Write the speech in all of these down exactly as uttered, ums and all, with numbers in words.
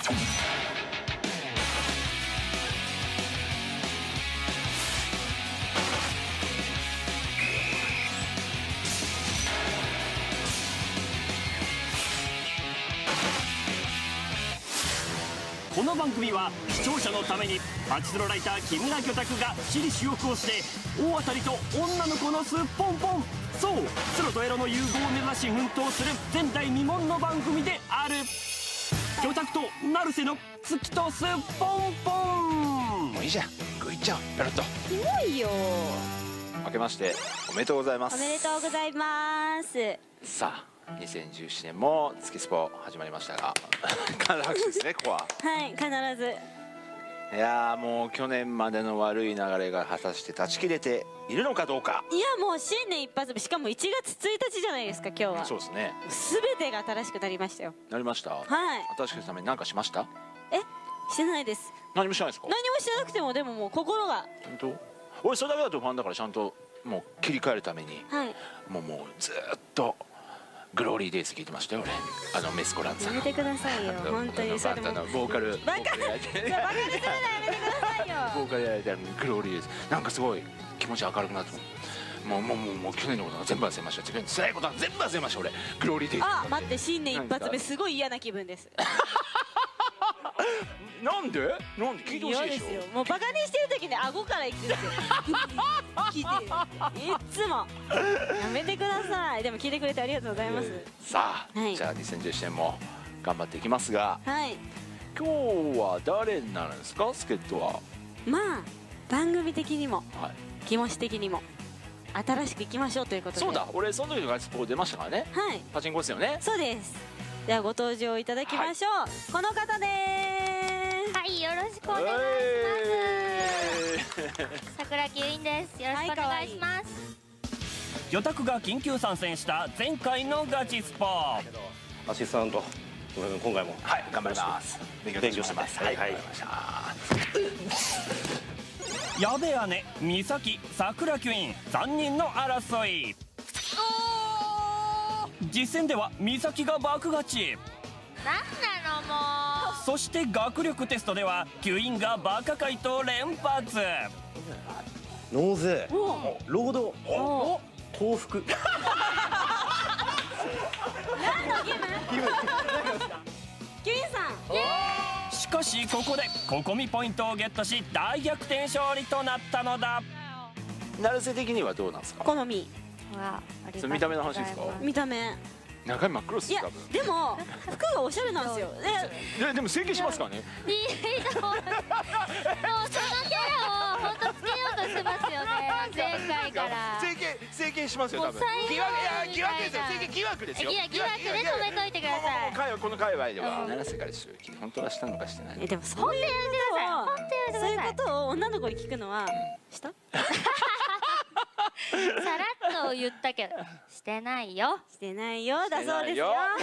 この番組は視聴者のためにパチスロライター木村魚拓が私利私欲をして大当たりと女の子のすっぽんぽん、そうスロとエロの融合を目指し奮闘する前代未聞の番組である。魚拓と成瀬の月とすっぽんぽん。 もういいじゃん、食いっちゃおうペロッと。 キモいよ。 明けましておめでとうございます。 おめでとうございます。 さあにせんじゅうななねんも月スポ始まりましたが必ず拍手ですねここは。 はい必ず。 いやーもう去年までの悪い流れが果たして断ち切れているのかどうか。 いやもう新年一発目、しかもいちがつついたちじゃないですか今日は。 そうですね。 すべてが新しくなりましたよ。 なりました。 はい。 新しくするために何かしました？ えしてないです。 何もしてないですか？ 何もしてなくてもでももう心が。 本当？俺それだけだとファンだからちゃんともう切り替えるために、 はい。 もうもうずーっとグローリーデイズ聞いてましたよ俺。あのメスコランさんの。 やめてくださいよ本当に。それでもボーカルバカバカにするのやめてくださいよ。 ボーカルやられてるグローリーデイズなんかすごい気持ち明るくなってもうもうもうもう去年のことが全部忘れました。辛いことは全部忘れました俺。グローリーデイズ。 あ待って新年一発目すごい嫌な気分です。 なんでなんで聞いてほしいでしょ。 嫌ですよ。もうバカにしてる時に顎からいくんですよ。聞いていっつもやめてください。でも聞いてくれてありがとうございます。 さあ、 はいじゃあにせんじゅうななねんも頑張っていきますが、 はい今日は誰になるんですか助っ人は。 まあ番組的にもはい、 気持ち的にも新しくいきましょうということで。 そうだ俺その時のガイスポ出ましたからね。 はいパチンコですよね。 そうです。ではご登場いただきましょう、この方でーす。 はいよろしくお願いします。桜木由衣です。よろしくお願いします。 魚拓が緊急参戦した前回のガチスポ。 アシスタント今回もはい頑張ります。勉強勉強してま。 ますす。はいはい。 わかりました矢部姉、美咲、桜キュインさんにんの争い。実戦では美咲が爆勝ち。 なんなのもそして学力テストではキュインがバカ回答連発。 納税、 お労働、 お幸福。 何のゲーム？キュインさん。 しかしここでココミポイントをゲットし大逆転勝利となったのだ。 成瀬的にはどうなんですか。 好みわそれ見た目の話ですか。 見た目。 中身真っ黒っすいや多分。 でも服がおしゃれなんですよ。でででも整形しますからね。 いいともうそのキャラを本当つけようとしてますよね前回から。 整形整形しますよ多分。 もう最後疑惑いや疑惑ですよ。 みたいな整形疑惑ですよ。 疑惑で止めといてください。 もうもうもう界隈この界隈では成瀬から周期本当はしたのかしてないのえか。 でもそういうことを本当やめてくださいそういうことを女の子に聞くのはした？ さらっと言ったけどしてないよ。 してないよだそうですよ。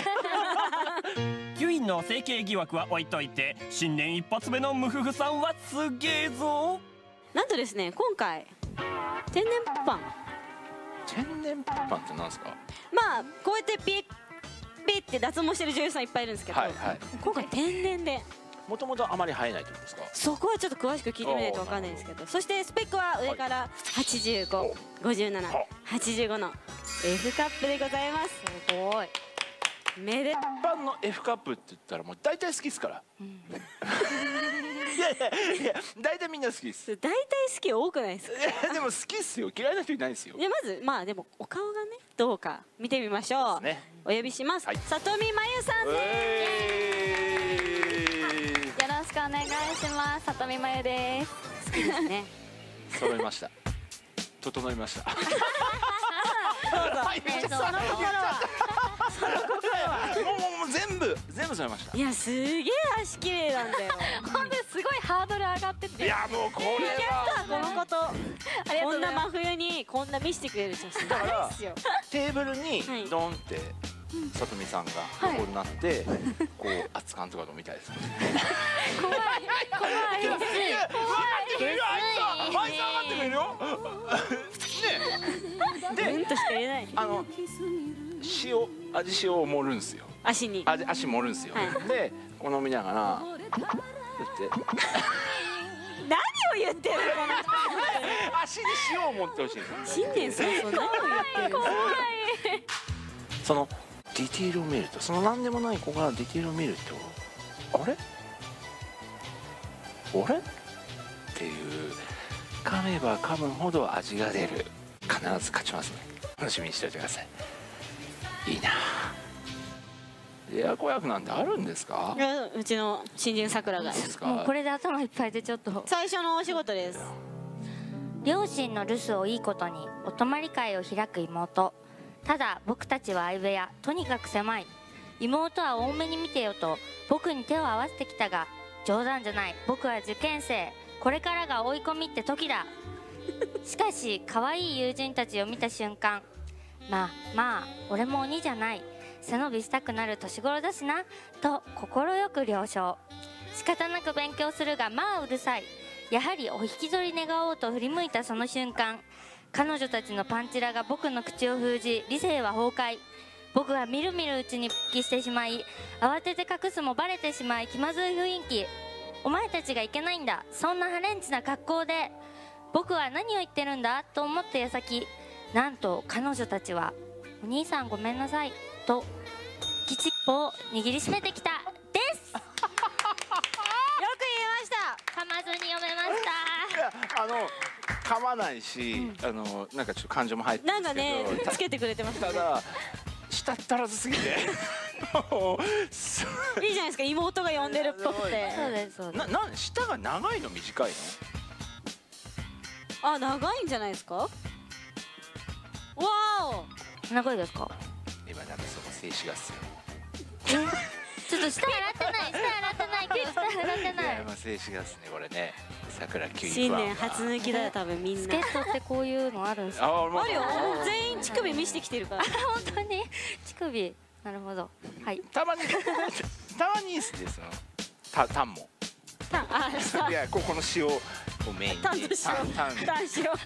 キュインの整形疑惑は置いといて新年一発目のムフフさんはすげえぞ。 なんとですね今回天然パン、 天然パンってなんですか。 まあこうやってピッピッって脱毛してる女優さんいっぱいいるんですけど、 はいはい。 今回天然で。 もともとあまり生えないってことですか。 そこはちょっと詳しく聞いてみないとわかんないんですけど、そしてスペックは上からはちじゅうご、ごじゅうなな、はちじゅうごの F カップでございます。 すごい。 めでパンの F カップって言ったらもう大体好きですから。いやいやいや大体みんな好きです。 大体好き多くないですか。 いやでも好きっすよ。嫌いな人いないですよ。 でまずまあでもお顔がねどうか見てみましょう。 ねお呼びします。 はい里見真由さんです。 よろしくお願いします。里見真由です。 好きですね。 揃いました。整いました。 どうぞ。 ねその心は。その心は。 もうもうもう全部全部揃いました。 いやすげえ足綺麗なんだよ。 本当にすごいハードル上がってて。 いやもうこれはこのこと。 ありがとこなうんございます。 真冬にこんな見せてくれる写真だからないですよ。 テーブルにはいドンってさとみさんが横になってこう熱燗とか飲みたいです。 怖い怖いいや分かってくれるよあいつはあいつは分かってくれるよ。ねうんとしか言えない。 あの塩味塩を盛るんですよ。 足に味足盛るんですよ、 はい、 でこの見ながらこうやって何を言ってるの足に塩を持ってほしいんですよ。 新年早々何を言ってる怖いそのディティールを見ると、その何でもない子がディティールを見ると、あれあれっていう、噛めば噛むほど味が出る。必ず勝ちますね。楽しみにしておいてください。いいな。エア子役なんてあるんですか？ うちの新人さくらがもうこれで頭いっぱいでちょっと。 最初のお仕事です。 両親の留守をいいことにお泊まり会を開く妹。ただ僕たちは相部屋、とにかく狭い。妹は多めに見てよと僕に手を合わせてきたが、冗談じゃない、僕は受験生、これからが追い込みって時だ。しかし可愛い友人たちを見た瞬間、まあまあ俺も鬼じゃない、背伸びしたくなる年頃だしなと快く了承。仕方なく勉強するがまあうるさい。やはりお引き取り願おうと振り向いたその瞬間、彼女たちのパンチラが僕の口を封じ、理性は崩壊。僕はみるみるうちに復帰してしまい、慌てて隠すもバレてしまい気まずい雰囲気。お前たちがいけないんだ、そんなハレンチな格好で。僕は何を言ってるんだと思った矢先、なんと彼女たちは「お兄さんごめんなさい」ときちっぽを握りしめてきたですよく言えました。 ま噛まずに読めました。 いやあの噛まないし、うん、あのなんかちょっと感情も入ってるんですけど、 なんかねつけてくれてますね。 ただ舌足らずすぎていいじゃないですか、妹が呼んでるっぽくて。 そうですそうです。 ななん舌が長いの短いの？ あ、長いんじゃないですか。わお、長いですか。 今なんかその静止画っすよ。 ちょっと舌洗ってない、舌洗ってないけど舌洗ってない。 いや、まあ静止画っすねこれね。桜キュウリ新年初抜きだよ多分みんな。 スケットってこういうのあるんですか。 あるよ、全員乳首見してきてるから。 本当に乳首、なるほど。はい。 たまにたまにいいっすね、そのたタンも。 タン、あ、 いやここの塩をメインに。 タンと塩。タン塩。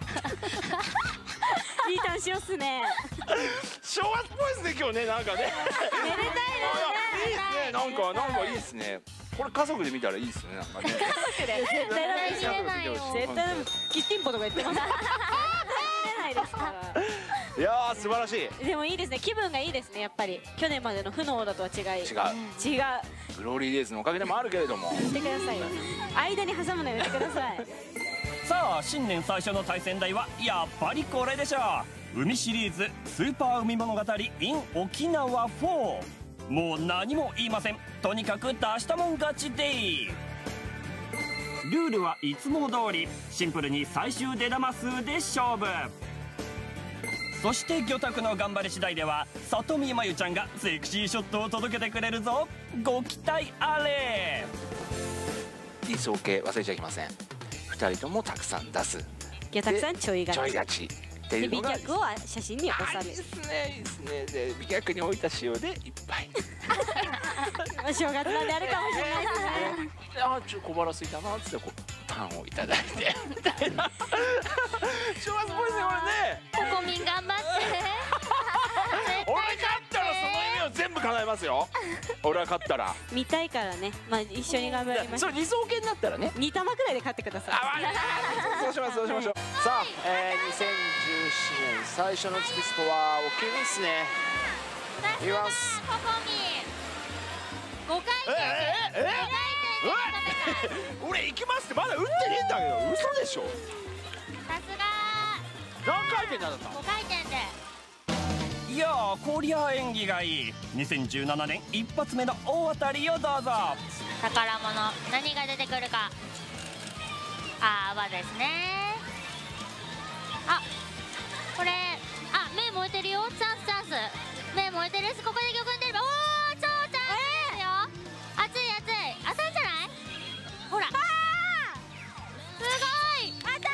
いいタン塩っすね。 正月っぽいですね今日ね、なんかね。 めでたいですね。 いいですね、なんかなんかいいですね。これ家族で見たらいいですね、なんかね。 家族で絶対ダメですよ。絶対キッティンポとか言ってます。見れないですから。 いやー素晴らしい。 でもいいですね、気分がいいですね、やっぱり去年までの負のオーラとは違い。違う違う。 グローリーデイズのおかげでもあるけれども。 言ってくださいよ。間に挟むのやめてください。 さあ新年最初の対戦台はやっぱりこれでしょう。海シリーズスーパー海物語 in 沖縄フォー。もう何も言いません。とにかく出したもん勝ちでい。ルールはいつも通りシンプルに最終出玉数で勝負。そして魚拓の頑張り次第では里見真由ちゃんがセクシーショットを届けてくれるぞ。ご期待あれ。 理想形忘れちゃいけません。ふたりともたくさん出す。 魚拓さんちょいがち。 ちょいがちっていうのが。 美脚を写真に収める。 いいですね、いいですね。で美脚に置いた塩でいっぱい。 お正月なんであるかもしれないですね。 あーちょっと小腹空いたなっつってこうパンをいただいてみたいな。正月っぽいですねこれね。 ココミン頑張って。 俺勝ったらその夢を全部叶えますよ。俺は勝ったら。 見たいからね、まあ一緒に頑張りましょう。 それ理想形になったらね。 に玉くらいで勝ってください。 そうしますそうしましょう。さあ、えー、にせんじゅうななねん最初の月スポは大きいですね。いきます。 ココミンごかい転ええええ俺行きますってまだ打ってねえんだけど嘘でしょ。 さすが何回転なんだったごかい転で。 いやーこりゃ縁起がいい。にせんじゅうななねん一発目の大当たりをどうぞ。 宝物何が出てくるか。あー泡ですね。あこれあ目燃えてるよ。チャンスチャンス。目燃えてるしここで玉んでればおー超チャンスですよ。熱い熱い当たるんじゃない。ほらすごい当たったー。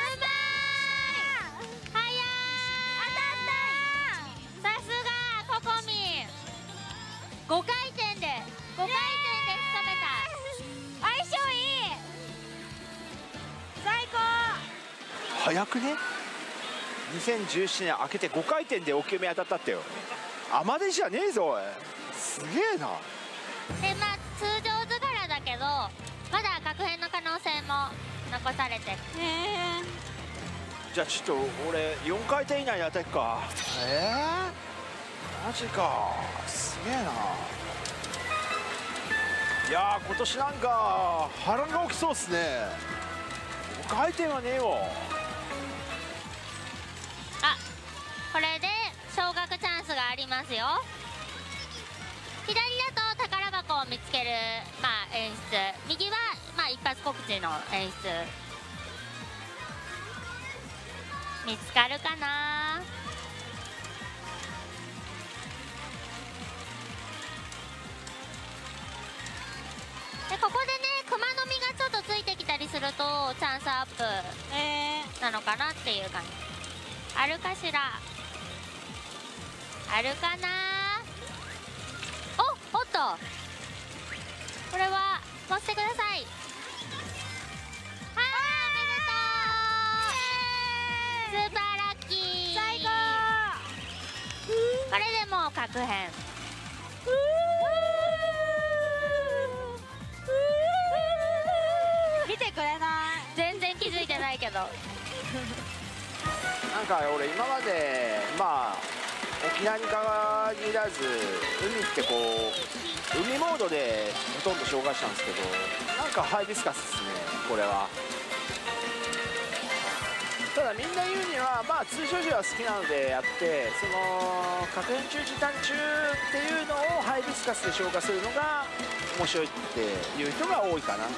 早い当たったー。さすがココミンごかい転でごかい転で仕留めた。相性いい最高。 早くね。にせんじゅうななねん開けてごかい転でおきめ当たったってよ。 アマデじゃねえぞおい。すげえな。 でまあ通常図柄だけどまだ確変の可能性も残されてる。 へえ。 じゃあちょっと俺よんかいてん以内に当てっか。えー、マジか。すげえな。いやー今年なんか波乱が起きそうっすね。ごかいてんはねえよ。 あ、これで昇格チャンスがありますよ。左だと宝箱を見つける、まあ、演出、右は、まあ、一発告知の演出。見つかるかな。でここでね熊の実がちょっとついてきたりするとチャンスアップなのかなっていう感じ。あるかしら。あるかな。おおっとこれは持ってください。はいおめでとう。スーパーラッキー最高。これでもう確変。 見てくれない。 全然気づいてないけどなんか俺今までまあ沖縄に限らず海ってこう海モードでほとんど紹介したんですけど、なんかハイビスカスですねこれは。ただみんな言うにはまあ通常時は好きなのでやって、その確変中時短中っていうのをハイビスカスで消化するのが面白いっていう人が多いかな。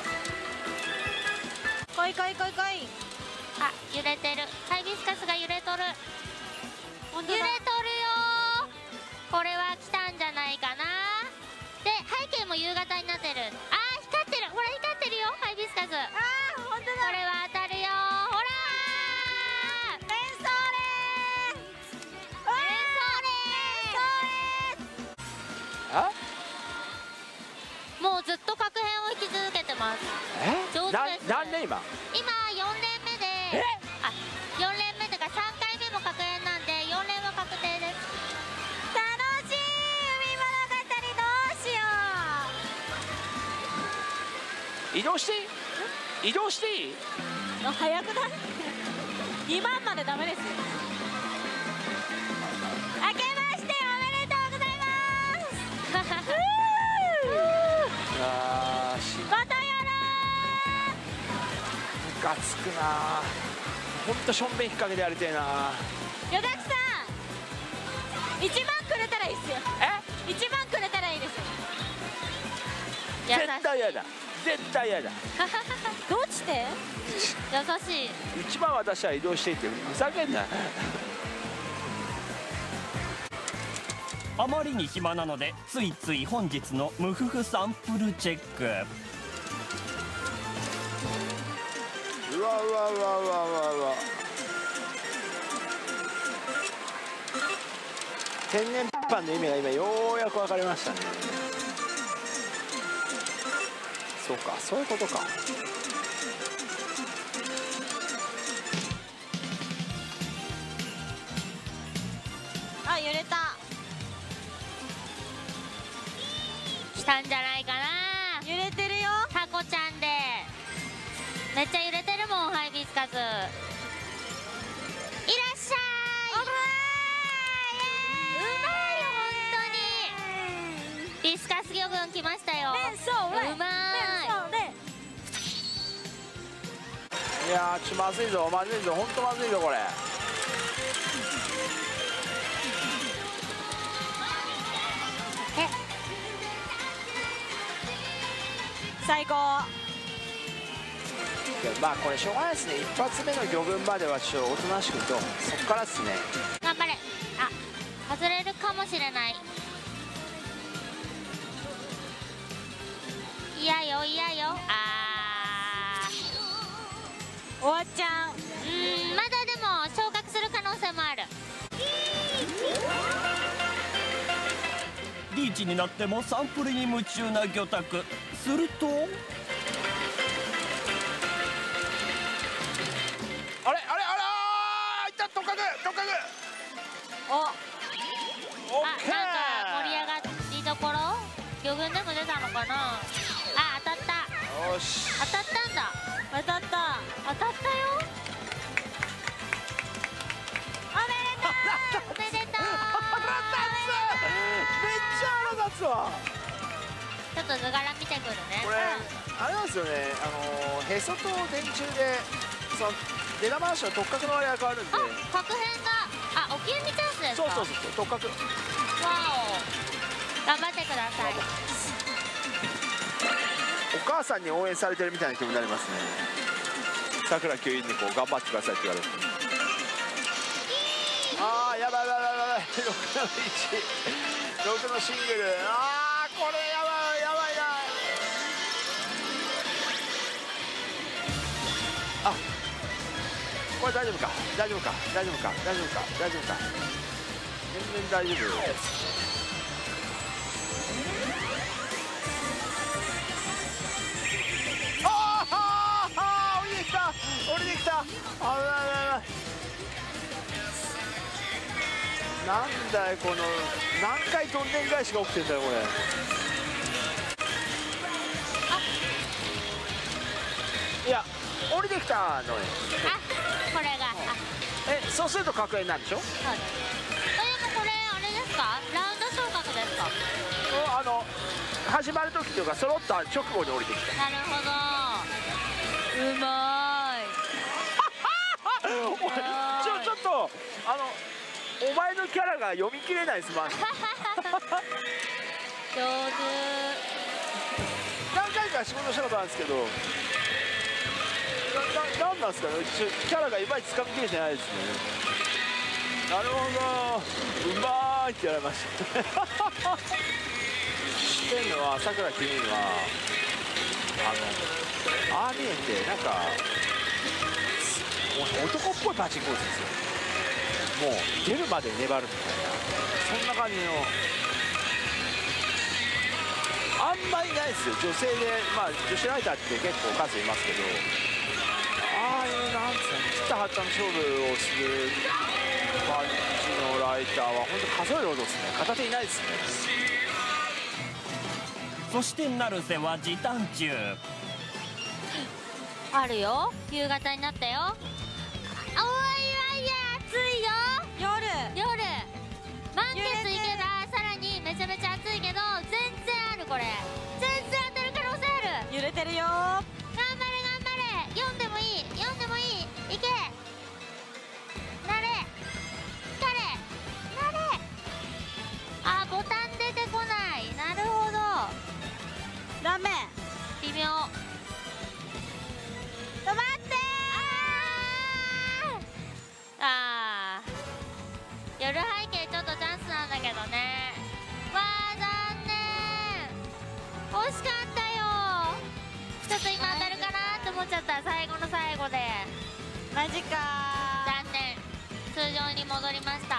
来い来い来い来い。 あ揺れてる。ハイビスカスが揺れとる。揺れとるよ。これは来たんじゃないかな。で背景も夕方になってる。あー光ってる。ほら光ってるよハイビスカス。あー本当だ。これは当たるよ。ほらーメンソーレー。メンソーレー。 あもうずっと確変を引き続けてます。 え上手です。 な何年今。 今よん連目で、あよん連目とかさんかいめも確変なんでよん連は確定です。 楽しい。海物語どうしよ移動していい移動していい。 う。早くない？にばんまでダメですよ。明けましておめでとうございます。 あーしまたやろムカつくな。ほんとしょんべん引っ掛けてやりてえな。 う。よだくさんいちまんくれたらいいっすよ。 えいちまんくれたらいいですよ。 優しい絶対嫌だ絶対嫌だ。 どうして優しい。 いちまん渡したら移動していってふざけんな。 あまりに暇なのでついつい本日のムフフサンプルチェック。 うわうわうわうわうわうわ。天然パンの意味が今ようやく分かりましたね。そうかそういうことか。 あ揺れた。 来たんじゃないかな。 揺れてるよ。 タコちゃんでめっちゃ揺れてるもんハイビスカス。いらっしゃい。うまいよ本当に。ビスカス魚群来ましたよ。 メンソーレうまい。 いやーちょまずいぞまずいぞほんとまずいぞこれ。 最高。 まあこれしょうがないですね。一発目の魚群まではちょっとおとなしくと、そっからですね。 頑張れ。あ外れるかもしれない。いやよいやよ。あー終わっちゃう。 うんまだでも昇格する可能性もある。 リーチになってもサンプルに夢中な魚拓。するとあれあれあれあいたトカゲトカゲ。 おオッあケー。 魚群でも出たのかな。あ、当たった。 よし、 当たったんだ。 当たった。 当たったよ。おめでとう。おめでとう。 めっちゃ腹立つわ。 ちょっと図柄見てくるね。 これあれなんですよね、あのーへそと電柱でその出玉足の突角の割合が変わるんで。 あ、角変が、あ、おきゅうみチャンスですか。 そうそうそうそう、突角。 わお。頑張ってください。 お母さんに応援されてるみたいな気分になりますね。さくら教員にこう頑張ってくださいって言われて。ああ、やばいやばいやばいやばい。ろくのいち、ろくのシングル。ああ、これやばいやばいな。あ、これ大丈夫か大丈夫か大丈夫か大丈夫か大丈夫か全然大丈夫。降りてきた。あららら。なんだよこの何回飛んでん返しが起きてんだよこれ。いや降りてきたのよ。 あ、これが。 え、そうすると確変なんでしょ。 そうです。でもこれあれですか、ラウンド昇格ですか。 あの始まる時というか揃った直後に降りてきた。 なるほど、うまーい。 ちょちょっとあのお前のキャラが読み切れないですマジ。 上手。 何回か仕事したことあるんですけど、な、な、なんなんですかね、キャラがいまいち掴みきれてないですね。なるほど、うまーいってやられましたしてんのはさくらきみはあのああ見えてなんか男っぽいパチンコ打つんですよ。もう出るまで粘るみたいな、そんな感じの。あんまりないですよ女性で。まあ女子ライターって結構数いますけど、ああいうなんつうの切った張ったの勝負をする感じのライターは本当数えるほどですね。片手いないですね。 そして成瀬は時短中。 あるよ、夕方になったよ。おいおいや、暑いよ。 夜夜満月行けばさらにめちゃめちゃ暑いけど、全然ある。これ全然当たる可能性ある。 揺れてるよ。 頑張れ頑張れ。読んでもいい、読んでもいい。いけ、なれ疲れなれ。あ、ボタン出てこない。なるほど、 ダメ。 微妙。 止まってー。あー、夜背景ちょっとチャンスなんだけどね。わー、残念。惜しかったよ。ちょっと今当たるかなって思っちゃった、最後の最後で。 マジか残念。通常に戻りました。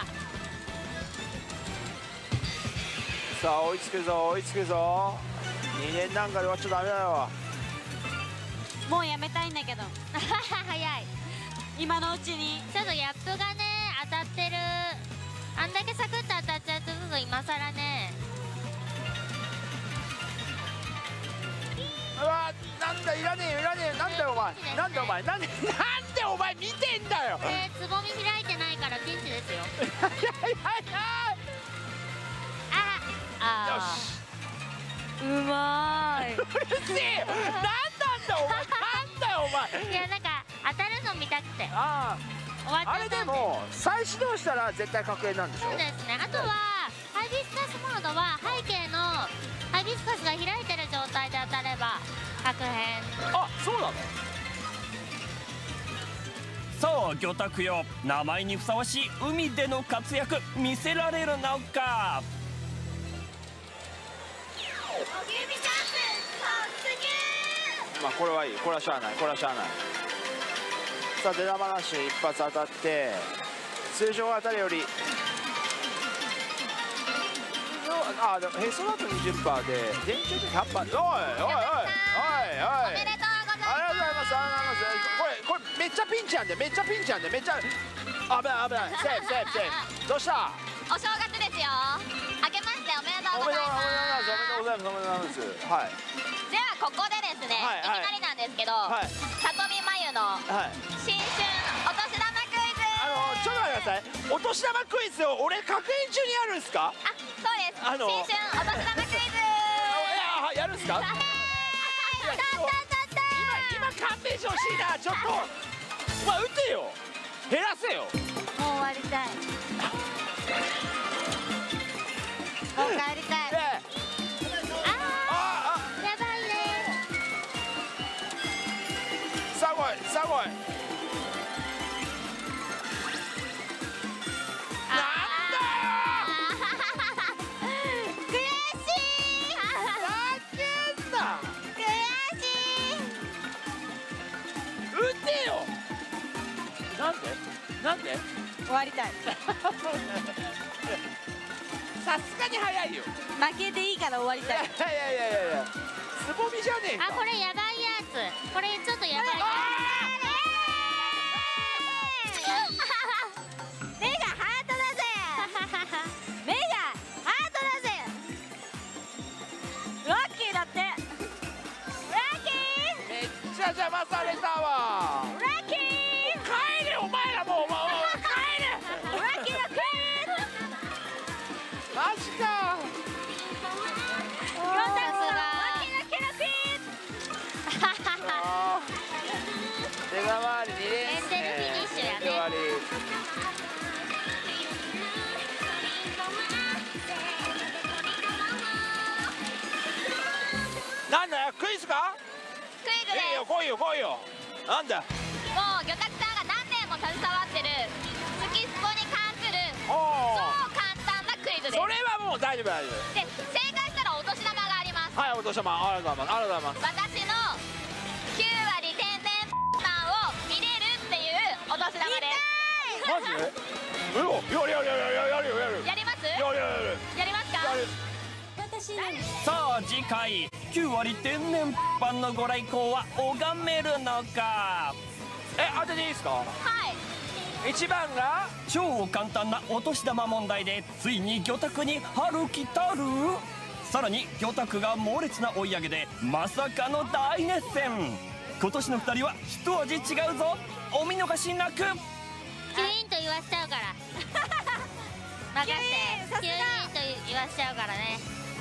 さあ追いつくぞ追いつくぞ。にねんなんかで終わっちゃダメだよ。 もうやめたいんだけど早い。 今のうちに。 ちょっとギャップがね当たってる。あんだけサクッと当たっちゃうとちょっと今さらね。 うわ、なんだいらねえよいらねえよ。なんだよお前、なんだよお前、なんでなんでお前見てんだよ。 えー、つぼみ開いてないからピンチですよ。 いやいやいや。 ああよし、 うまーい。 うるせえよ。なんなんだお前、なんだよお前。 いや、なんか当たるの見たくてあ終わっちあ、あれゃったんで。 でも再始動したら絶対確変なんでしょ。 そうですね。あとはハイビスカスモードは背景のハイビスカスが開いてる状態で当たれば確変。 あ、そうなの。 さあ魚拓よ、名前にふさわしい海での活躍見せられるのか。 まあこれはいい、これはしゃあない、これはしゃあない。さあ出玉なし一発当たって、通常当たりよりああでもへそだと にじゅっパーセント で電柱でひゃっパーセント。おいおいおいおいおいおい、 おめでとうございます。 ありがとうございます。ありがとうございます。これこれめっちゃピンチやんで、めっちゃピンチやんで、めっちゃ危ない危ない。セーフセーフセーフ。どうした。 お正月ですよ。明けましておめでとうおめでとうとうございございます。おめでとうございます。おめでとうございます。はいます。ではここでですね、 はいはいいきなりなんですけど、 はいさとみまゆのはい。 新春お年玉クイズ。 あのちょっと待ってください。お年玉クイズを俺確認中にやるんですか？ あ、そうです。 あの新春お年玉クイズ。 いややるんですか？ はいたったた今今勘弁してほしいな。ちょっとお前打てよ。減らせよ。 もう終わりたい。もう帰りたい。 ねああやばいね。 さあ来いさあ来い。 悔しい。 ふざけんな。 悔しい。 打てよ。なんでなんで終わりたい。 さすがに早いよ。 負けていいから終わりいたい。 やいやいやいやいやつぼみじゃねえか。 あ、これやばいやつ。これちょっとやばい。 目がハートだぜ。目がハートだぜ。ラッキーだって。ラッキめっちゃ邪魔されたわ。 ー。ラッキー。 帰れお前らもうお前帰れ。 ラッキーだって。 マジか。 ヨタクのラッキーだけラッキー。 手が回りにレースね。 エンデルフィニッシュやね手回り。なんだよクイズか？ クイズです。 いいよ来いよ来いよ。なんだ。 もう魚拓さんが何年も携わってるスキスポに関するお超簡単なクイズです。 それはもう大丈夫大丈夫。 で、正解したらお年玉があります。 はいお年玉ありがとうございますありがとうございます。 私のきゅうわり天然パンを見れるっていうお年玉です。 マジで？やるよやるよやるよやるよやるよやります？ やるやるやりますか？ やる。 さあ次回きゅう割天然パンのご来光は拝めるのか。 え当てていいですか？ はい。 一番が超簡単なお年玉問題でついに魚拓に春来たる。さらに魚拓が猛烈な追い上げでまさかの大熱戦。今年のふたりは一味違うぞ。お見逃しなく。 キュイーンと言わしちゃうから任せて。キュイーンと言わしちゃうからね。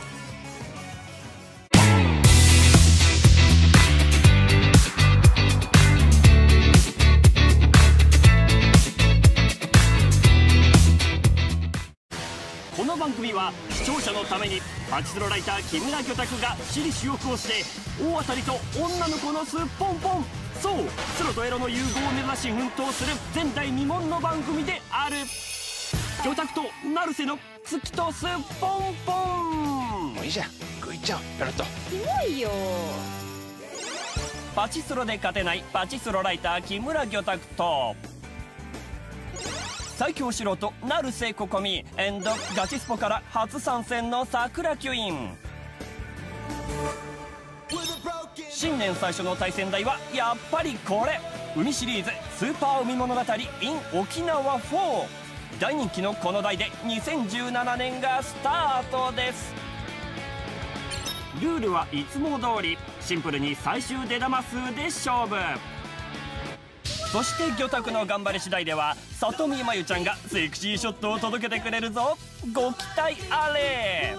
この番組は視聴者のためにパチスロライター木村魚拓が私利私欲をして大当たりと女の子のすっぽんぽん、そうスロとエロの融合を目指し奮闘する前代未聞の番組である。魚拓と成瀬の月とすっぽんぽん。 もういいじゃん食いっちゃおうペロッと。 キモいよ。 パチスロで勝てないパチスロライター木村魚拓と最強素人成瀬ここみエンドガチスポから初参戦の桜キュイン。新年最初の対戦台はやっぱりこれ、海シリーズスーパー海物語 in 沖縄フォー。大人気のこの台でにせんじゅうななねんがスタートです。ルールはいつも通りシンプルに最終出玉数で勝負。そして魚拓の頑張り次第では里見まゆちゃんがセクシーショットを届けてくれるぞ。ご期待あれ。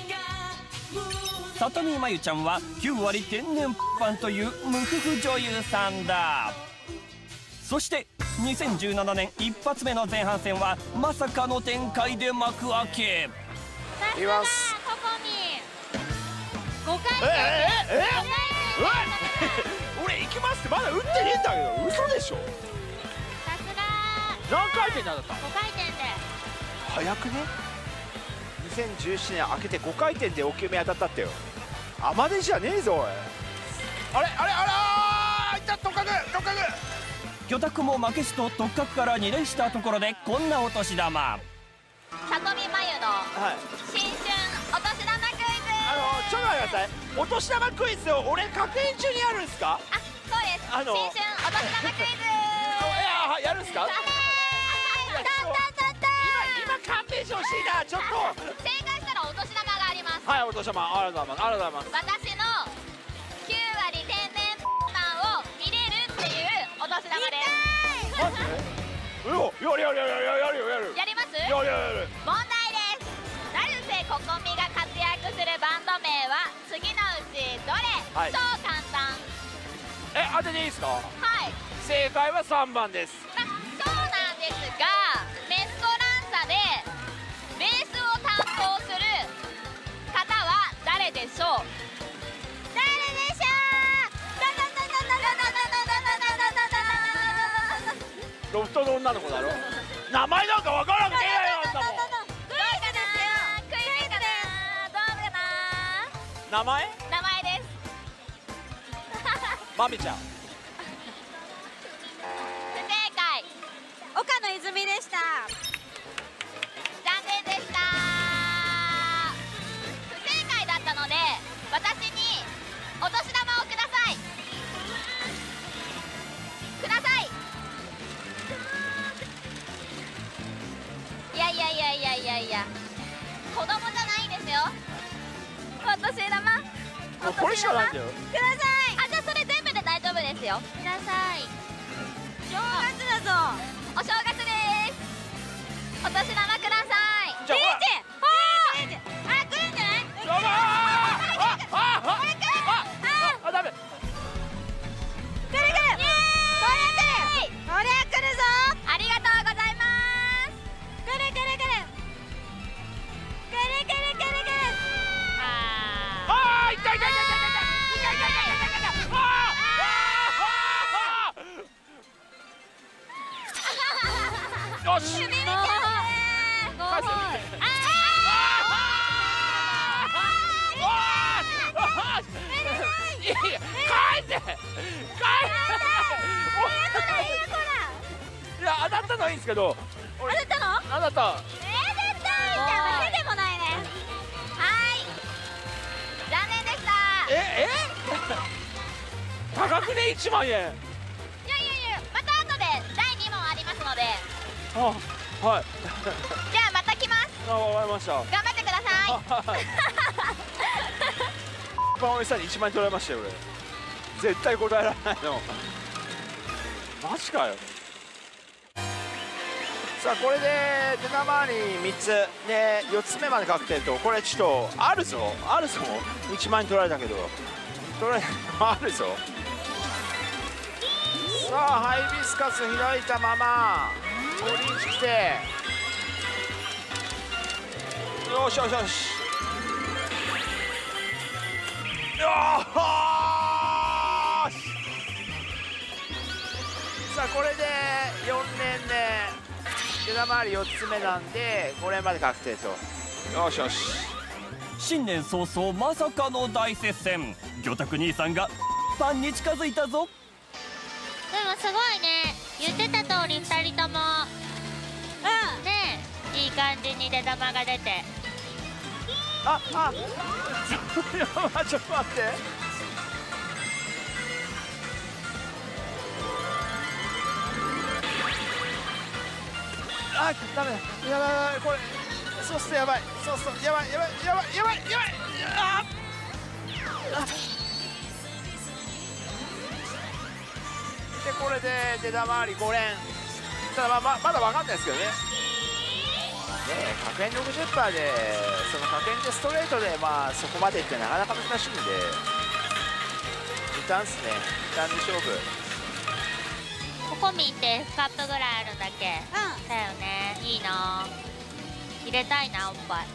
里見まゆちゃんはきゅう割天然パンという無夫婦女優さんだ。そしてにせんじゅうななねん一発目の前半戦はまさかの展開で幕開け。 さすがココミごかいえええええごかい俺行きますってまだ打ってねえんだけど嘘でしょ。 さすが何回転なんだった？ ごかいてんで早くね。にせんじゅうななねん開けてごかいてんでおきゅうめ当たったってよ。アマデじゃねえぞおい。あれあれあらーいった特角特角。 魚拓も負けじと特角からに連したところでこんなお年玉。 里見まゆのはい新春お年玉クイズ。 あのちょっと待ってください。お年玉クイズを俺確認中にやるんですか？ あ、そうです。 あの新春お年玉クイズ。 いややるんですか？ はいたったたった今今勘弁してほしいなちょっと。 正解したらお年玉があります。 はい、お年玉ありがとうございます。ありがとうございます。 私のきゅう割天然マンを見れるっていうお年玉です。 マジで？よやるやるやるやるやるやるやります？ やるやるやる。 問題です。成瀬ここみが活躍するバンド名は次のうちどれ？ はい超簡単。 え、当てていいですか？ はい。 正解はさんばんです。 あ、そうなんですが、メスコランサでベースを担当する方は誰でしょう？誰でしょう？ ロフトの女の子だろ。名前なんかわからなくていいよ、あんたも。 クイズですよ。クイズかな。どうかな。 名前？ 名前です。 まみちゃん。 不正解。 岡野泉でした。 残念でした。不正解だったので私にお年玉をください。ください。いやいやいやいやいやいや、子供じゃないんですよ。お年玉。 もうこれしかないんだよ。 ください。あ、じゃあそれ全部で大丈夫ですよ。ください。 正月だぞ。 お正月です。お年玉ください。 じゃあほら。 リーチ。あ、来るんじゃない？ やばー。あああこれ来る。あ、 あダメ。 来る来る。これ来る。これ来るぞ。ありがとうございます。来る来る来る。来る来る来る来る。あああ、痛い痛い痛い痛い痛い痛い痛い痛い痛い痛い痛い痛い痛い。ああ。よし。 ー。しびれちゃうね。 返せ。 あいやいや、返せ。返せ。いや、当たったのはいいんですけど。 当たったの？ 当たった。 えー、絶対じゃあ負けでもないね。はい。残念でした。 ええ高くねいちまんえん。 いやいやいや、また後でだいに問ありますので。 あ、はい。 じゃあまた来ます。 あ、わかりました。 頑張ってください。 はい。パンおじさんにいちまんえん取られましたよ俺。絶対答えられないの。マジかよ。さあこれで手玉にみっつでよっつめまで確定と、これちょっとあるぞあるぞ。いちまんえん取られたけど取られあるぞ。さあハイビスカス開いたままオリンジ来て、よしよしよし。よーし。さあこれでよねんめ手玉りよっつめなんでご連まで確定と。よしよし。 新年早々まさかの大接戦。魚拓兄さんがパンに近づいたぞ。 でもすごいね。言ってた通りふたりともうん。 ね、いい感じに出玉が出て。 ああちょっとちょっと待って。あ、ダメだ。やばいやばい、これそうするとやばい。そうするとやばいやばいやばいやばいやばい。ああ。でこれで出玉りご連。ただまあままだわかんないですけどね。ねえ、確変 ろくじゅっパーセント でその確変でストレートでまあそこまでってなかなか難しいんで、リターンっすね。リターンで勝負。 ココミンってカップぐらいあるんだっけ？ うん。 だよね。いいな。入れたいな、おっぱい。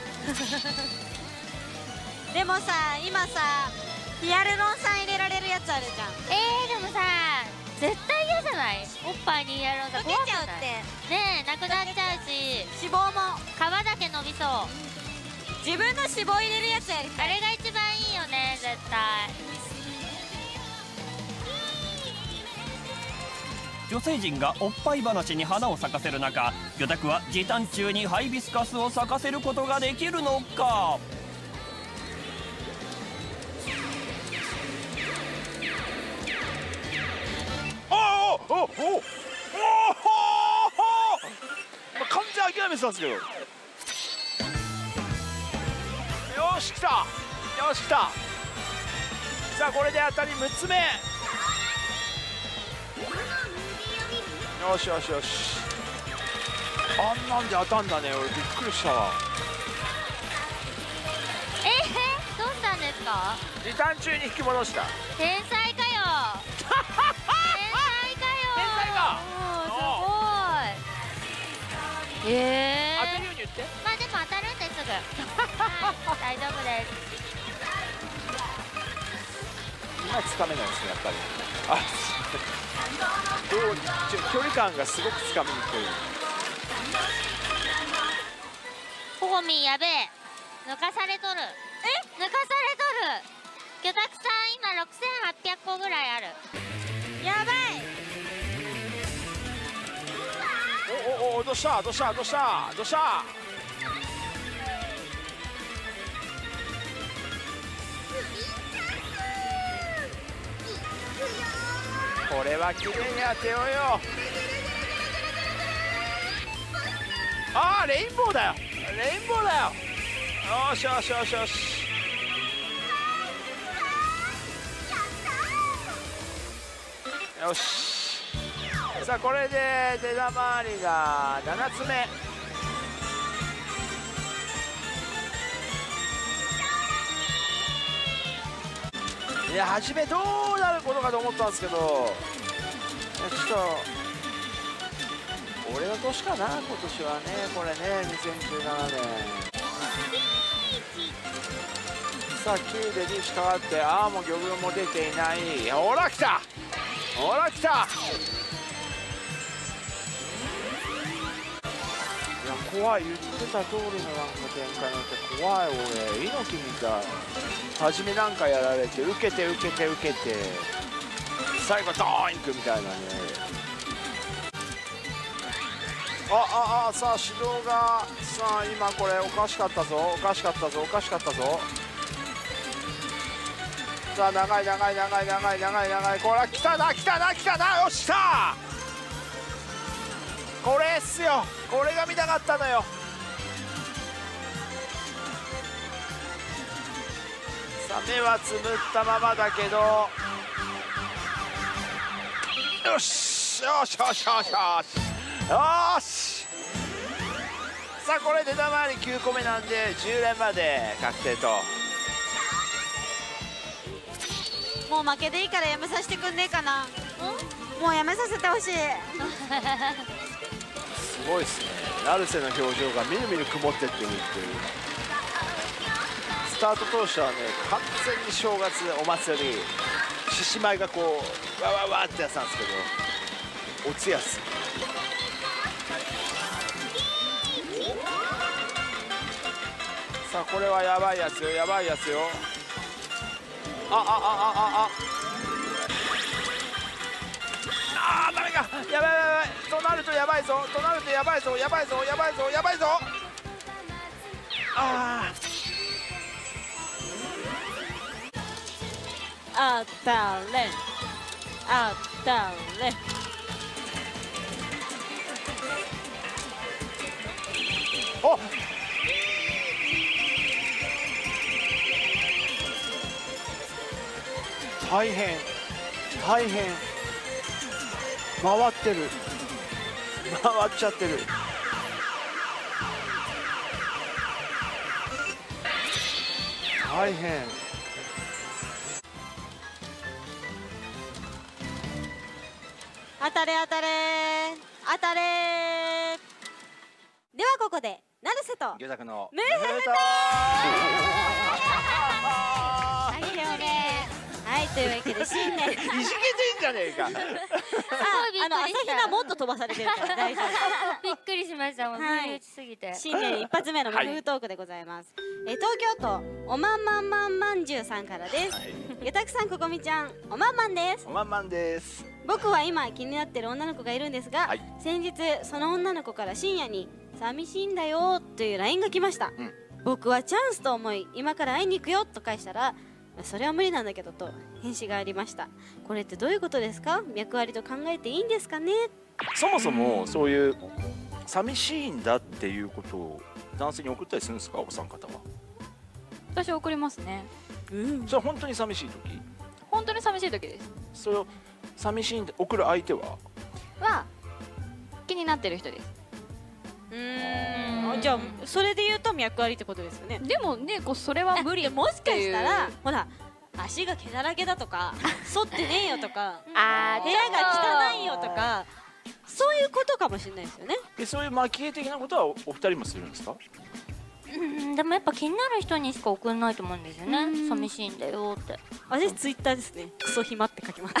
でもさ、今さヒアルロン酸入れられるやつあるじゃん。 えー、でもさ、絶対嫌じゃない？おっぱいにやるの溶けちゃうって。 ねえ、なくなっちゃうし、 脂肪も皮だけ伸びそう。 自分の脂肪入れるやつやりたい。 あれが一番いいよね、絶対。 女性陣がおっぱい話に花を咲かせる中、魚拓は時短中にハイビスカスを咲かせることができるのか。 おおおおおおお、完全諦めてたんですけど。よししきた、よしきた。さあこれで当たりむつめ。よしよしよし、あんなんで当たんだね。俺びっくりしたわ。 えー、どうしたんですか？ 時短中に引き戻した。 天才かよ。天才かよ。 天才か。 おー、すごい。えー、 当てるように言って。 まあでも当たるんですぐ。はい、大丈夫です。 今つかめないですね、やっぱり。あ、どうちょ距離感がすごくつかみにくい。 コゴミンやべえ、抜かされとる。え、抜かされとる。魚拓さん今ろくせんはっぴゃくこぐらいある。 やばい。 おおお、どうしたどうしたどうしたどうした。これは綺麗に当てようよ。ああ、レインボーだよ、レインボーだよ。よしよしよしよし。よし、さあこれで出玉回りがななつめ。いや、初めどうなることかと思ったんですけど、ちょっと俺の年かな、今年はね。これね、にせんじゅうななねん。さあきゅうでリーチかかって、ああもう魚群も出ていない。ほら来た、ほら来た。いや怖い、言ってた通りのなんか展開になって怖い。俺猪木みたい。初めなんかやられて受けて受けて受けて最後ドーンいくみたいなね。あああ、さあ指導が、さあ今これおかしかったぞ、おかしかったぞ、おかしかったぞ。さあ長い長い長い長い長い長い、これは来たな来たな来たな。よっしゃ、これっすよ、これが見たかったのよ。さあ目はつむったままだけど、よしよしよしよしよしよし。さあこれで出玉回りきゅうこめなんでじゅう連まで確定と。 もう負けでいいからやめさせてくんねえかな。もうやめさせてほしい。 すごいですね、成瀬の表情がみるみる曇ってってるっていう。スタート当初はね、完全に正月お祭り獅子舞がこうわわわってやってたんですけど、おつやす。さあこれはやばいやつよ、やばいやつよ。ああああああああ、ダメか、やばいやばいやばい。となるとやばいぞ、となるとやばいぞ、やばいぞやばいぞやばいぞ。ああたれあたれ。 おっ、大変大変、回ってる回っちゃってる。大変。 当たれ当たれ当たれ。ではここで成瀬と魚拓のムーヘムあはい、はい、というわけで新年いじけてんじゃねえか。 あ、あの朝比奈もっと飛ばされてるから大丈夫。 びっくりしました。もう不意打ちすぎて。 新年一発目の無風トークでございます。え、東京都おまんまんまんまんじゅうさんからです。魚拓さん、ここみちゃん、おまんまんです。 おまんまんです。 僕は今気になってる女の子がいるんですが、 はい、 先日その女の子から深夜に寂しいんだよという ライン が来ました、うん、僕はチャンスと思い今から会いに行くよと返したら、それは無理なんだけどと返信がありました。これってどういうことですか？脈ありと考えていいんですかね？ そもそもそういう寂しいんだっていうことを男性に送ったりするんですか、お三方は。 私送りますね。 うんそれは本当に寂しい時？ 本当に寂しい時です。 それを寂しいんで送る相手は？ は気になってる人です。 うーんあじゃあそれで言うと脈ありってことですよね。 でもね、こうそれは無理。 もしかしたらほら足が毛だらけだとか剃ってねえよとかあー部屋が汚いよとかそういうことかもしれないですよね。 でそういう蒔絵的なことはおお二人もするんですか？ うんでもやっぱ気になる人にしか送んないと思うんですよね。寂しいんだよって。 私ツイッターですね。クソ暇って書きます。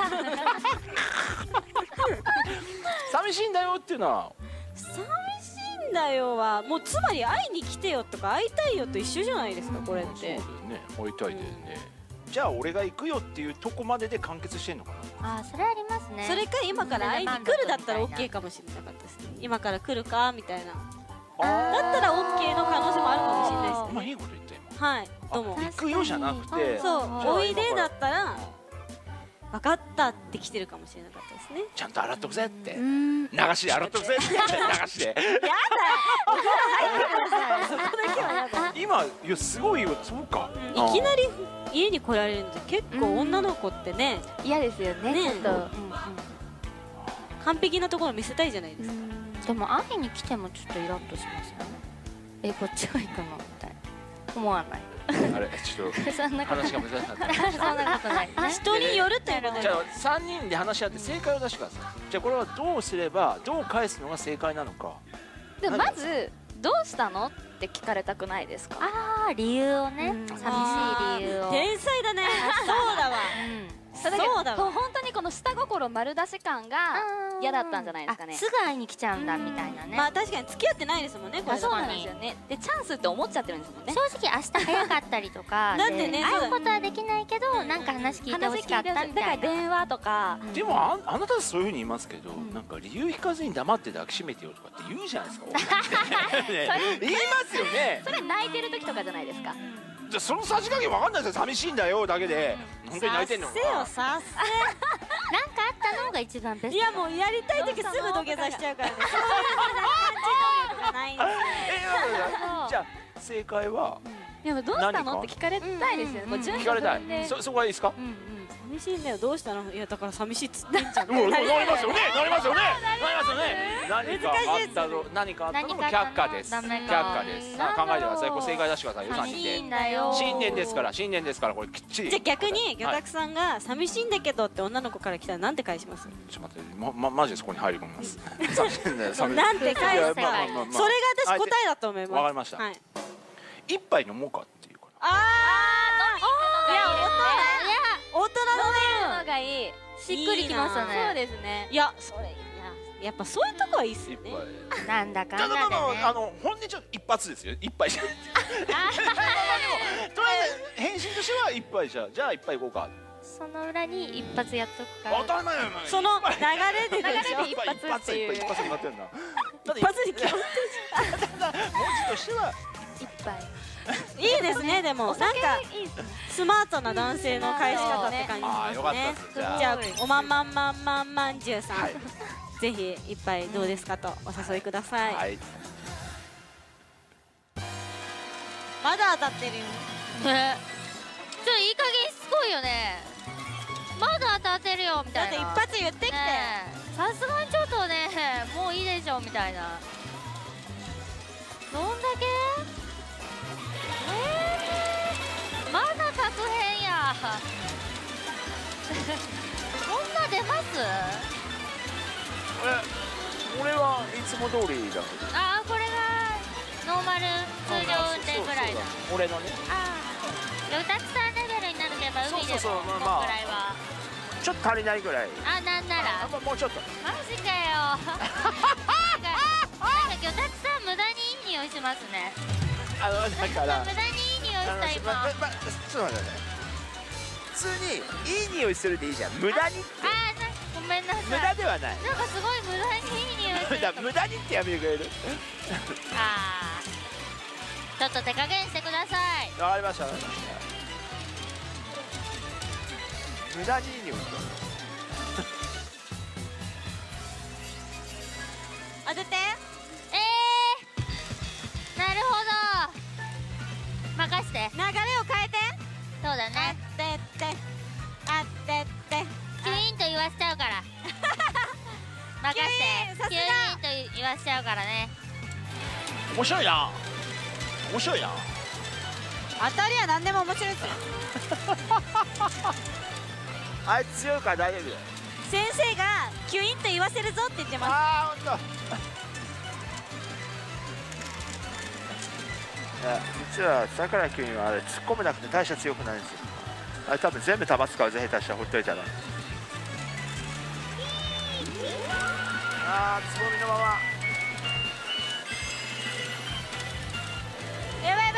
寂しいんだよっていうのは寂しいんだよはもうつまり会いに来てよとか会いたいよと一緒じゃないですかこれって。 そうだよね、会いたいだよね。じゃあ俺が行くよっていうとこまでで完結してんのかな。 あーそれありますね。 それか今から会いに来るだったら オーケー かもしれなかったですね。今から来るかみたいなだったら オーケー の可能性もあるかもしれないですね。 まあいいこと言った今。 はいどうも。 行くよじゃなくて、 そうおいでだったら分かったって来てるかもしれなかったですね。 ちゃんと洗っとくぜって流しで洗っとくぜって流しでやだお風呂入ってください。そこだけはやだ。 今いやすごいよ。そうか、 いきなり家に来られるんで結構女の子ってね嫌ですよね。 ねちょっと完璧なところ見せたいじゃないですか。 でも会いに来てもちょっとイラッとしますよね。えこっちが行くのみたいな思わない。 あれちょっとそんなこと話が難しかったそんなことないね。 人によるということでじゃあさんにんで話し合って正解を出してください。じゃあこれはどうすればどう返すのが正解なのか。 でもまずどうしたのって聞かれたくないですか？ ああ理由をね、寂しい理由を。 天才だね。そうだわ。 そうだわ。本当にこの下心丸出し感が嫌だったんじゃないですかね。 すぐ会いに来ちゃうんだみたいなね。 まあ確かに付き合ってないですもんねこれ。 そうなんですよね。でチャンスって思っちゃってるんですもんね。 正直明日早かったりとかだってね会うことはできないけどなんか話聞いてほしかったみだからたいな。 電話とか。 でもああなたはそういうふうに言いますけど、なんか理由聞かずに黙って抱きしめてよとかって言うじゃないですか。ね言いますよね。 それ泣いてる時とかじゃないですか。 じゃあそのさじ加減わかんないですよ。寂しいんだよだけで本当に泣いてんのかさせよさなんかあったのが一番ベスト。 せ。いやもうやりたい時すぐ土下座しちゃうからね。そういう感知能力がないんですよ。 えじゃあ正解はでもどうしたのって聞かれたいですよね。 聞かれたい。そそこはいいですか？ 寂しいんだよどうしたの。いやだから寂しいっつってんじゃん。 もうなりますよね。なりますよね。なりますよね。何かあったの何かあったのも却下です。却下です。さあ考えてください。これ正解出してくださいよ。さんにんで。新年ですから新年ですからこれきっちり。 じゃあ逆に魚拓さんが寂しいんだけどって女の子から来たらなんて返します？ ちょっと待ってままマジでそこに入り込みます。 なんて返すか。それが私答えだと思います。 わかりました。一杯飲もうかっていうかああいや大人大人のがいい。 しっくりきましたね。 そうですね。 いやそれいややっぱそういうとこはいいっすよね。 なんだかんだでね。 あの本音ちょっと一発ですよ。一杯じゃ。とりあえず返信としては一杯じゃじゃあ一杯行こうか。 その裏に一発やっとくから。 当たり前よ。 その流れででしょ。 一発っていう一発決まってんだ。 一発に決まって文字としては一杯。 いいですね。でもなんかスマートな男性の返し方って感じしますね。じゃあおまんまんまんまんまんじゅうさんぜひ一杯どうですかとお誘いください。 はいまだ当たってるよ。 ね、ちょっといい加減しつこいよね。まだ当たってるよみたいな。 だって一発言ってきて。 さすがにちょっとね、もういいでしょみたいな。どんだけ？えー、まだ確変や。こんな出ます？ これはいつも通りだ。 あーこれがノーマル通常運転ぐらいだ。 俺のね。 ああ、魚拓さんレベルになるけば海でもそうそうそうこんくまあらいは。 ちょっと足りないぐらい。 あ、なんなら。 あもうちょっと。 マジかよ。なんか魚拓さん無駄にいい匂いしますね。 あのだから無駄にいい匂いしたま今。 ままちょっと待って。普通にいい匂いするでいいじゃん。無駄にって。 あーなごめんなさい。 無駄ではない。 なんかすごい無駄にいい匂いする。 だ無駄にってやめてくれる。 ああ。ちょっと手加減してください。 わかりましたわかりました。無駄にいい匂い。 当てて。 えー、なるほど。任して。 なあってってキュイーンと言わしちゃうから任せて。キュイーンと言わしちゃうからね。 面白いな面白いな。 当たりは何でも面白いですよ。 あいつ強いから大丈夫だよ。 先生がキュインと言わせるぞって言ってます。 ああほんと。いや実は桜君はあれ突っ込めなくて大した強くないんですよ。あれ多分全部玉使うぜ、下手したらほっといたら。ああつぼみのまま。 やばいやばいやばいやばいやばいやばいやばいやばいやばいやばい。あーやばいやばいやばいやばい。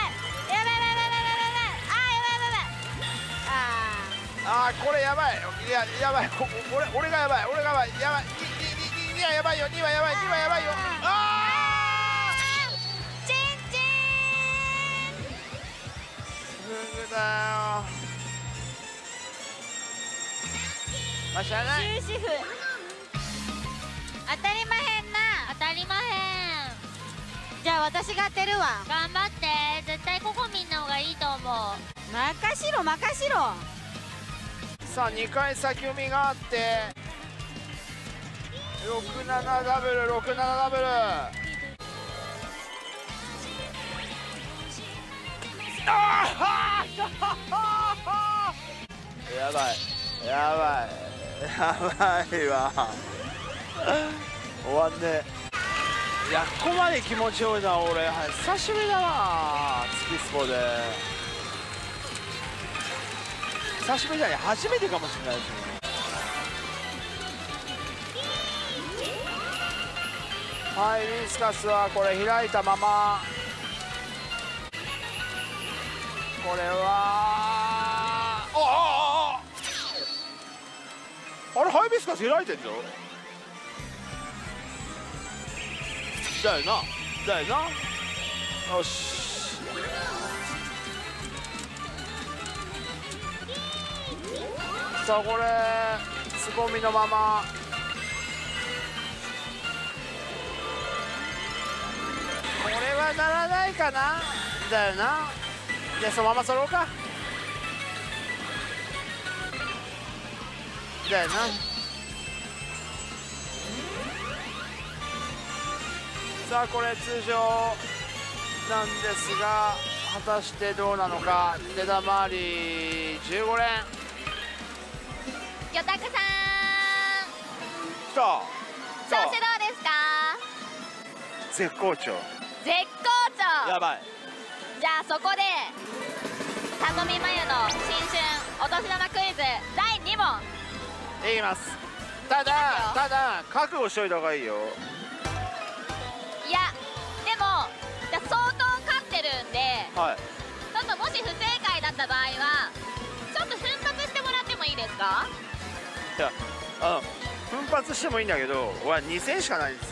あああこれやばい。いややばい。こ俺俺がやばい俺がやばいやばい。にににはやばいよ。にはやばいにはやばいよ。ああチンチンフグだよ。まあしゃあない。 終止符当たりまへんな。 当たりまへん。 じゃあ私が当てるわ。 頑張って。絶対ココミンの方がいいと思う。 任しろ任しろ。 さあにかい先読みがあってろくななダブルろくななダブル。ああやばいやばいやばいわ終わんね。いやここまで気持ちよいな俺久しぶりだな月スポで。久しぶりじゃない初めてかもしれないですね。はいリスカスはこれ開いたまま。これはあああれハイビスカス開いてんぞ。だよなだよな。よしさあこれつぼみのまま。これはならないかなだよな。じゃあそのまま揃うかだよな。さあこれ通常なんですが果たしてどうなのか。出玉りじゅうご連魚拓さんきた調子どうですか？ 絶好調。 絶好調。 やばい。 じゃあそこで里見真由の新春お年玉クイズだいに問いきます。ただただ覚悟しといた方がいいよ。 いやでもじゃあ相当勝ってるんで、 はい、 ちょっともし不正解だった場合はちょっと奮発してもらってもいいですか？ いやあの奮発してもいいんだけど俺はにせんしかないんです。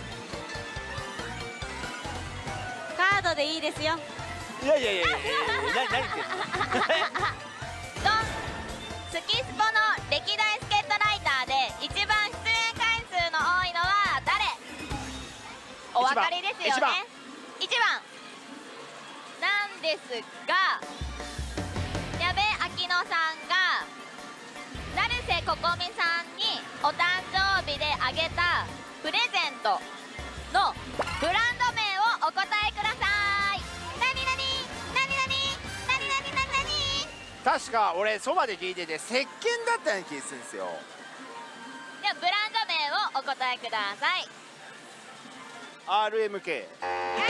カードでいいですよ。 いやいやいやいやいや何言ってんのドンスキスポの歴代助っ人ライターで一番出演回数の多いのは誰？お分かりですよね。いちばんなんですが矢部明乃さんが成瀬ここみさんにお誕生日であげたプレゼントのブランド名をお答えください。なになになになになになになになに。 確か俺そばで聞いてて石鹸だったような気がするんですよ。 ではブランド名をお答えください。 アールエムケー。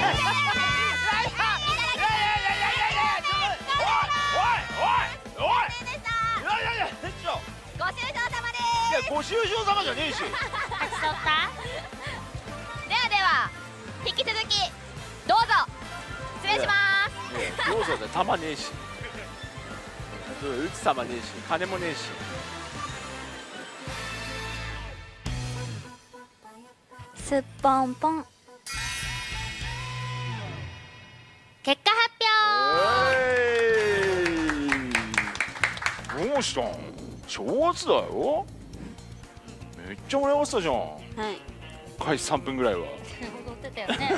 ご愁傷様でいやご愁傷様じゃねえし。 勝ち取ったではでは引き続きどうぞ失礼します。 どうぞで玉ねえし打つ玉ねえし金もねえし。 すっぽんぽん。結果発表。どうしたん正月だよ。めっちゃ盛り上がってたじゃん。 はい開始さんぷんぐらいは踊ってたよね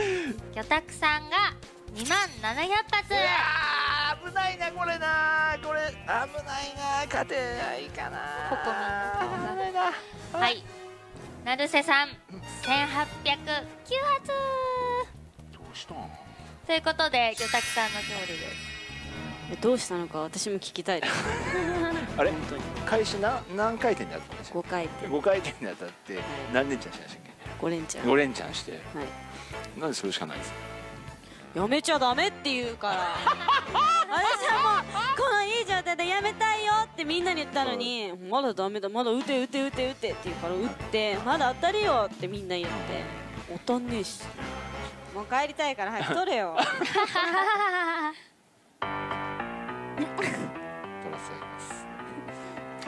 魚拓さんがにまんななひゃく発。 いやー危ないなこれなこないな、勝てないかな。 ココミン危ないな。 はい成瀬さんせんはっぴゃくきゅう発どうしたん。 ということで魚拓さんの勝利です。 えどうしたのか私も聞きたいですあれ本当に開始な何回転でやったんですか。 ごかいてんごかい転で当たって何連チャンしましたっご連チャンけ。ご連チャンして、 はいなんでそれしかないんですか。 やめちゃダメって言うから私はもうこのいい状態でやめたいよってみんなに言ったのにまだダメだまだ打て打て打て打てって言うから打ってまだ当たるよってみんな言って当たんねえしもう帰りたいから早く取れよ取らせます、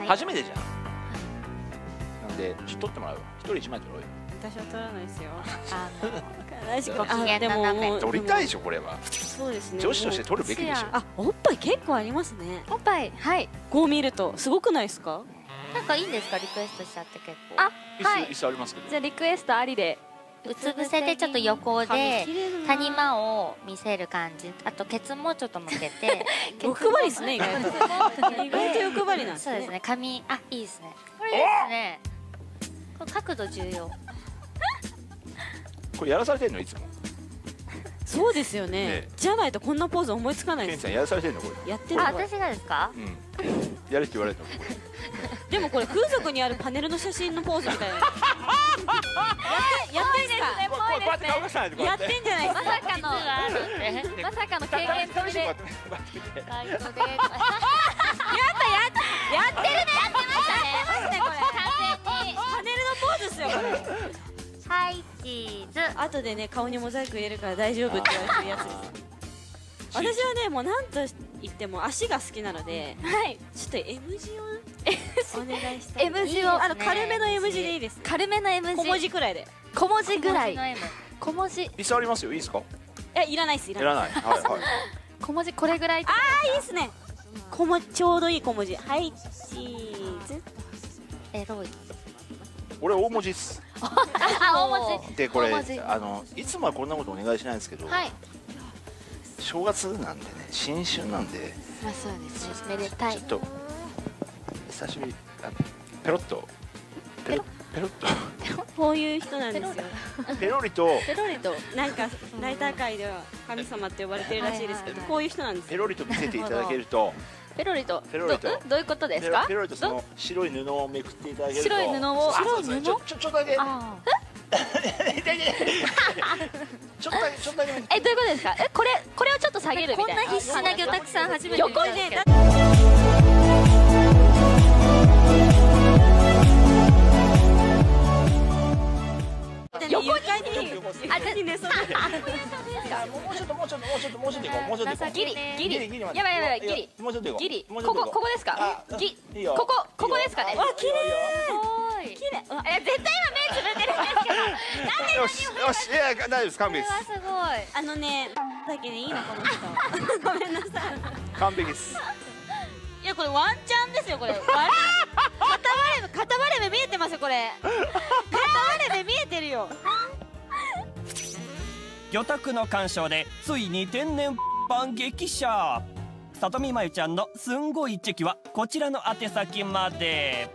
はい、 初めてじゃん。なんでちょっと取ってもらうよ。一人一枚取ろうよ。 私は取らないですよあ悲しくご機嫌あでも斜めもう取りたいでしょこれは。 そうですね女子として取るべきでしょ。 あおっぱい結構ありますねおっぱいはいこう見るとすごくないですか。 なんかいいんですかリクエストしちゃって結構あ椅子、 はい椅子ありますけど。 じゃあリクエストありでうつ伏せでちょっと横で綺麗だな谷間を見せる感じ、あとケツもちょっと向けて欲張りですね意外と意外と欲張りなんですねそうですね髪あいいですねこれですねこれ角度重要これやらされてんのいつも。 そうですよねねじゃないとこんなポーズ思いつかないですケンさんやらされてんのこれ。 やってるあ私がですかうん。やれって言われたのこれ。 でもこれ風俗にあるパネルの写真のポーズみたいなやってやってんすかねぽいですね顔出さないでこうやってんじゃないですかまさかの実はあるんでまさかの経験済みでやってるねやって最高でやってるねマジでこれ完全にパネルのポーズですよこれはいチーズ後でね顔にモザイク入れるから大丈夫って言われてるやつです私はねもう何と言っても足が好きなのではいちょっと M 字をお願いしたい M 字をあの軽めの M 字でいいです軽めの M 字小文字くらいで小文字ぐらい小文字の M 小文字椅子ありますよ。いいですか。 えいらないっすいいらないらない。はいはい。 小文字これぐらいあーいいっすね小文字ちょうどいい小文字はいチーズエロい俺大文字っす。 あ大文字でこれ大文字あのいつもはこんなことお願いしないんですけど、 はい正月なんでね新春なんでまあそうですねめでたいちょっと久しぶりあのペロッとペロペロッとこういう人なんですよペロリとペロリとなんかライター界では神様って呼ばれてるらしいですけどこういう人なんですよペロリと見せていただけるとペロリとペロリとどどういうことですペロかペロリとその白い布をめくっていただけると白い布をあそうですねちょちょちょっとだけあ痛い痛い痛いちょっとだけちょっとだけえどういうことですかえこれこれをちょっと下げるみたいなこんな必死な魚拓さん初めて見横にたんですけど横にあじゃに寝そべってもうちょっともうちょっともうちょっともうちょっといこうもうちょっといこうギリギリギリギリまでやばいやばいギリもうちょっといこうギリもうちょっといここここですかあギいいよここここですかねわ綺麗おーい綺麗あえ絶対今目つぶってるんですけどよしよしいや大丈夫です完璧ですすごいあのねだけでいいのこの人ごめんなさい完璧ですいやこれワンチャンですよこれ割れ片割れ目片割れ目見えてますよこれ片割れ目見えてるよ魚拓の鑑賞でついに天然パン激写。里見まゆちゃんのすんごいチェキはこちらの宛先まで。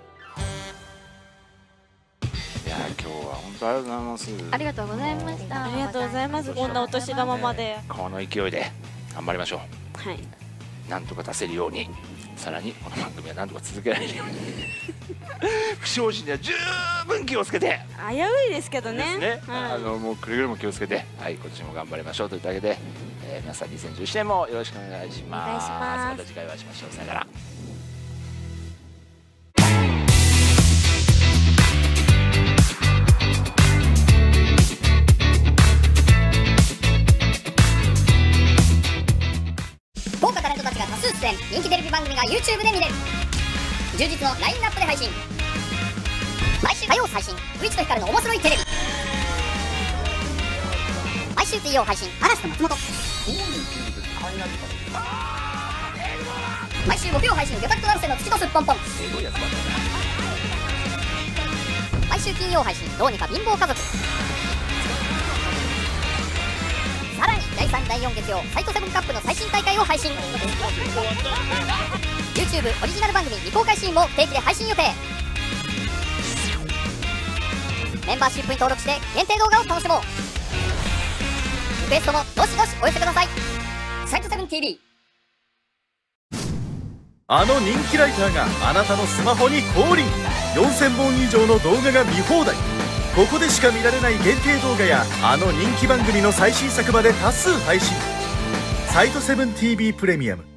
いや今日は本当ありがとうございますありがとうございましたありがとうございますこんなお年玉までこの勢いで頑張りましょはいうなんとか出せるようにさらにこの番組はなんとか続けられるように不祥事には十分気をつけて危ういですけどねね、 はいあのもうくれぐれも気をつけて、はい、今年も頑張りましょうというわけで、えー、皆さんにせんじゅうななねんもよろしくお願いします。 お願いしますまた次回お会いしましょう。さよなら。 豪華タレントたちが多数出演、人気テレビ番組が YouTube で見れる充実のラインナップで配信。毎週火曜配信ウイチとヒカルの面白いテレビ。毎週水曜配信嵐と松本。毎週木曜配信魚拓と成瀬の月とすっぽんぽん。毎週金曜配信どうにか貧乏家族。さらにだいさんだいよん月曜サイトセブンカップの最新大会を配信。 YouTube YouTube オリジナル番組未公開シーンも不定期で配信予定。メンバーシップに登録して限定動画を楽しもう。リクエストもどしどしお寄せください。サイトセブン ティービー。 あの人気ライターがあなたのスマホに降臨。よんせんぼん以上の動画が見放題。ここでしか見られない限定動画やあの人気番組の最新作まで多数配信。サイトセブン ティービー プレミアム。